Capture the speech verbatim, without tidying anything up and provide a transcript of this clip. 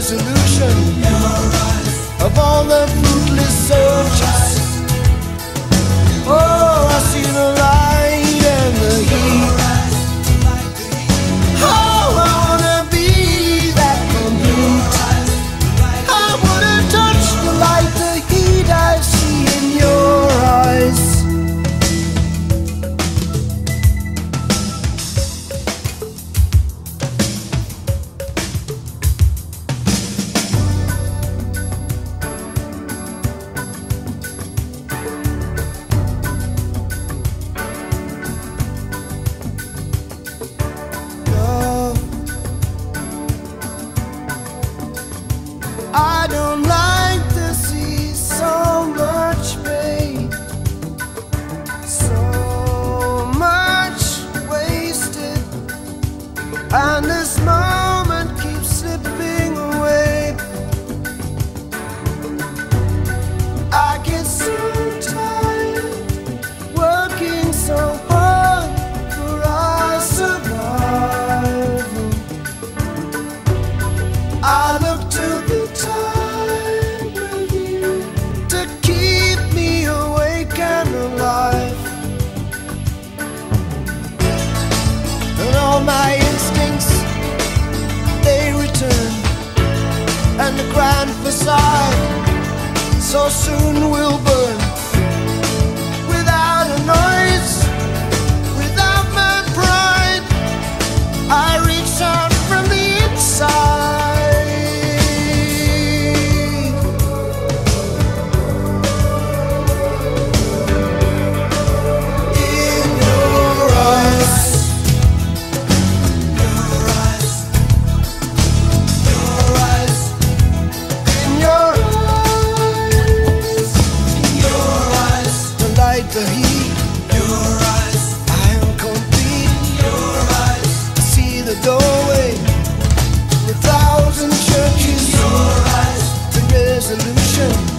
resolution of all the fruitless searches. Oh, I see the light and the heat. Oh, I wanna be that complete. I wanna touch the light, the heat I see in your eyes. I don't like to see so much pain, so much wasted, and this moment keeps slipping away. I get so tired working so hard for our survival. I look to the time with you to keep me awake and alive, and all my instincts, they return, and the grand facade so soon will burn. Without a noise, without my pride, I reach out from the inside. The heat, your eyes, I am complete. Your eyes, I see the doorway to a thousand churches. Your eyes, the resolution